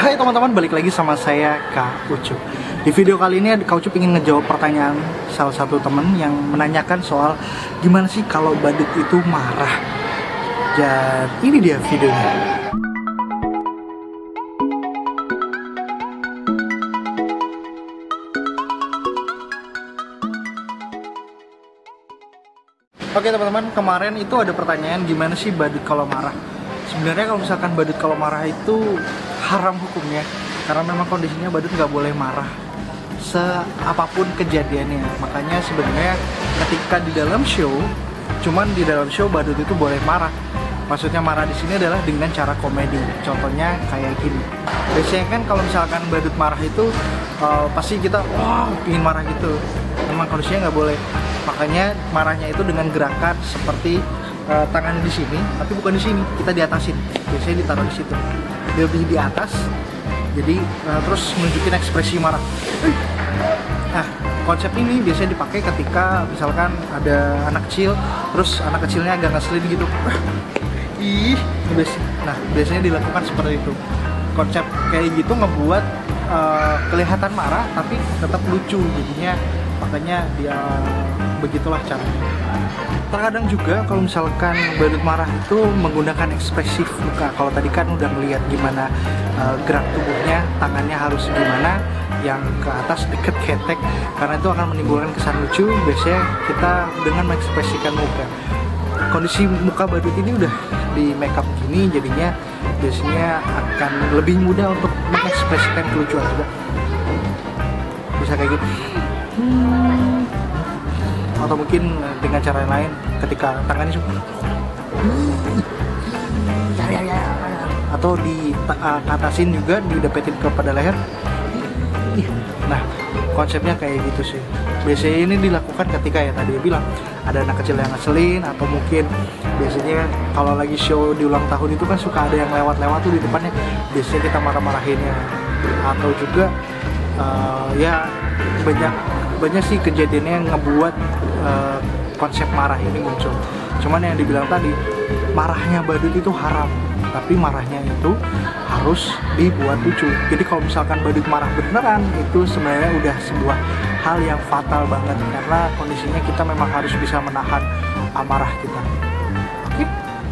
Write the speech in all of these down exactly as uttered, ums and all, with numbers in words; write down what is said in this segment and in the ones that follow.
Hai teman-teman, balik lagi sama saya Kak Ucup. Di video kali ini Kak Ucup ingin ngejawab pertanyaan salah satu teman yang menanyakan soal gimana sih kalau badut itu marah. Dan ini dia videonya. Oke teman-teman, kemarin itu ada pertanyaan gimana sih badut kalau marah. Sebenarnya kalau misalkan badut kalau marah itu haram hukumnya, karena memang kondisinya badut nggak boleh marah seapapun kejadiannya. Makanya sebenarnya ketika di dalam show, cuman di dalam show badut itu boleh marah. Maksudnya marah di sini adalah dengan cara komedi. Contohnya kayak gini. Biasanya kan kalau misalkan badut marah itu uh, pasti kita wah wow, ingin marah gitu. Memang kondisinya nggak boleh. Makanya marahnya itu dengan gerakan seperti uh, tangan di sini, tapi bukan di sini. Kita diatasin. Biasanya ditaruh di situ. Lebih di atas. Jadi uh, terus menunjukin ekspresi marah. Nah, konsep ini biasanya dipakai ketika misalkan ada anak kecil, terus anak kecilnya agak ngeselin gitu. Ih, nah biasanya dilakukan seperti itu. Konsep kayak gitu ngebuat uh, kelihatan marah tapi tetap lucu jadinya, makanya dia begitulah caranya. Terkadang juga kalau misalkan badut marah itu menggunakan ekspresif muka. Kalau tadi kan udah melihat gimana uh, gerak tubuhnya, tangannya harus gimana, yang ke atas deket ketek, karena itu akan menimbulkan kesan lucu. Biasanya kita dengan mengekspresikan muka. Kondisi muka badut ini udah di makeup gini, jadinya biasanya akan lebih mudah untuk mengekspresikan kelucuan juga. Bisa kayak gitu. Hmm. Atau mungkin dengan cara lain, ketika tangannya suka atau di uh, atasin juga, didepetin kepada leher. Nah, konsepnya kayak gitu sih. Biasanya ini dilakukan ketika ya tadi dia bilang ada anak kecil yang ngeselin, atau mungkin biasanya kalau lagi show di ulang tahun itu kan suka ada yang lewat-lewat tuh di depannya, biasanya kita marah-marahinnya. Atau juga uh, ya banyak banyak sih kejadiannya yang ngebuat uh, konsep marah ini muncul. Cuman yang dibilang tadi, marahnya badut itu haram, tapi marahnya itu harus dibuat lucu. Jadi kalau misalkan badut marah beneran, itu sebenarnya udah sebuah hal yang fatal banget, karena kondisinya kita memang harus bisa menahan amarah kita. Oke?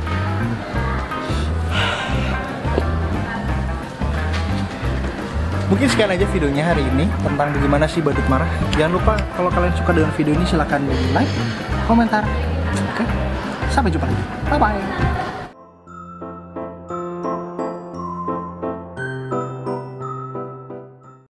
Mungkin sekian aja videonya hari ini tentang bagaimana sih badut marah. Jangan lupa kalau kalian suka dengan video ini silahkan di like, komentar. Oke? Sampai jumpa lagi. Bye bye.